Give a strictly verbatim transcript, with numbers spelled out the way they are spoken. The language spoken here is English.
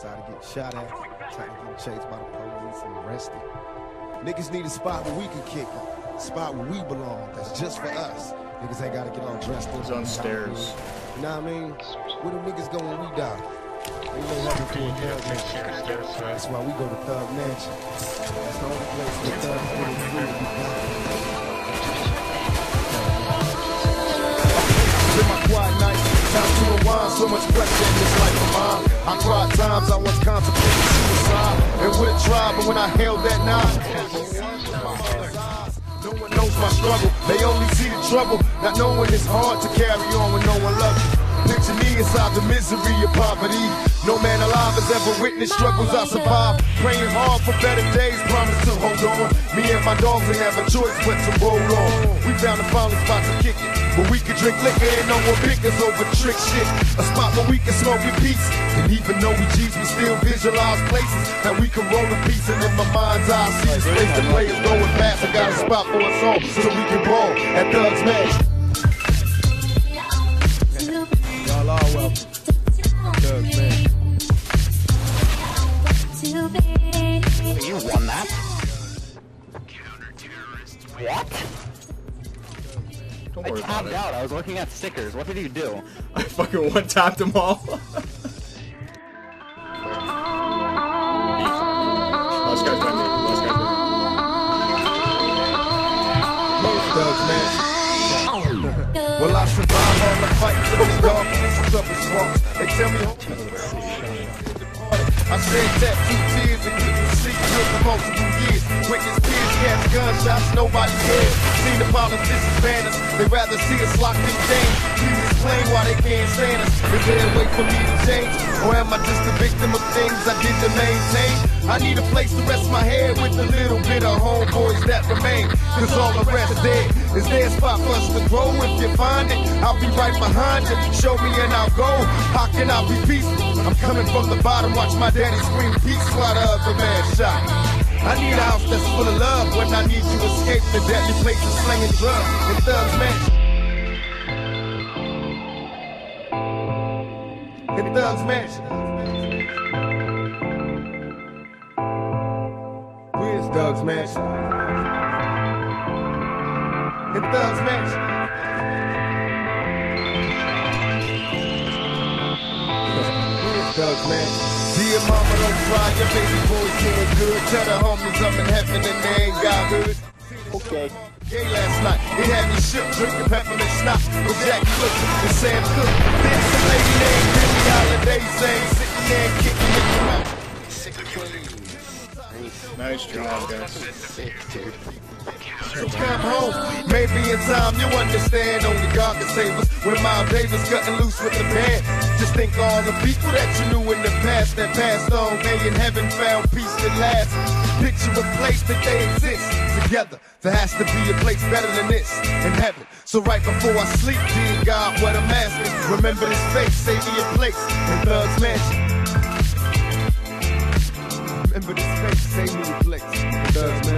Tired of getting shot at, tired of getting chased by the police and arrested. Niggas need a spot where we can kick it, a spot where we belong, that's just for us. Niggas ain't gotta get all dressed up. He's on stairs. You know what I mean? Where do niggas go when we die? We lay heaven to a thug mansion. That's why we go to Thug Mansion. That's the only place where thugs get it free to be done. In my quiet night, time to unwind, so much pressure in this life of mine. I cried times I once contemplated suicide, and would have tried, but when I held that knife, no one knows my struggle. They only see the trouble, not knowing it's hard to carry on when no one loves you. Picture me inside the misery of poverty. No man alive has ever witnessed struggles I survived. Praying hard for better days, promise to hold on. Me and my dogs ain't have a choice but to roll on. We found a finally spot to kick it, where we could drink liquor and no more bickers over trick shit. A spot where we can smoke in peace. And even though we G's, we still visualize places that we can roll a piece. And in my mind's eye, I see this place the players going fast. I got a spot for us all so we can ball at Thug's Mansion. Y'all are welcome. Thug's Mansion. You won that? What? Don't I worry about tapped it. out. I was looking at stickers. What did you do? I fucking one-tapped them all. Last guy's by me. Last guy's by me. Thug's Mansion. Well, I survived all the fights in the dark, trouble swamps. They tell me I shed tattoo tears and couldn't see good for multiple years. Witness tears, cats, gunshots, nobody cares. Seen the politicians banners, they rather see us locked in chains. Please explain why they can't stand us. Is there a way for me to change? Or am I just a victim of things I did to maintain? I need a place to rest my head with a little bit of homeboys that remain. Cause all the rest dead. Is there a spot for us to grow? If you find it, I'll be right behind you. Show me and I'll go. How can I be peaceful? I'm coming from the bottom, watch my daddy scream peace while the other man shot. I need a house that's full of love when I need to escape the deadly places slinging drugs in Thug's Mansion. In Thug's Mansion. Where's Thug's Mansion? In Thug's Mansion. Where's Thug's Mansion? Dear mama, don't cry, your baby boy's doing good. Tell the homies I'm in heaven and they ain't got hood. Okay. Gay last night, it had me shook, drinking peppermint snot with Jackie Wilson and Sam Cooke. Then some lady named Billie Holiday sang, sitting there kicking in the mouth. Nice job, guys. Sick, dude. So come home, maybe in time you understand. Only God can save us. When Miles Davis cutting loose with the band. Just think all the people that you knew in the past that passed on. They in heaven found peace at last. Picture a place that they exist together. There has to be a place better than this in heaven. So right before I sleep, dear God, what I'm asking, remember this face, save me a place in Thug's Mansion. Remember this face, save me a place in Thug's Mansion.